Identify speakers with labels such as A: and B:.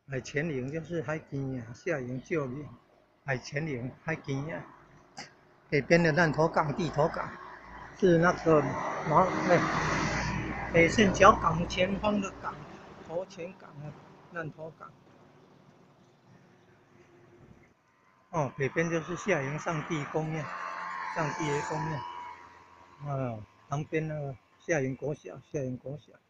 A: 海前营就是海边啊，下营就业，海前营海边啊，北边的烂头港、地头港是那个北线角港前方的港，头前港啊，烂头港。哦，北边就是下营上帝公庙，上帝爷公庙。旁边那个下营国小，下营国小。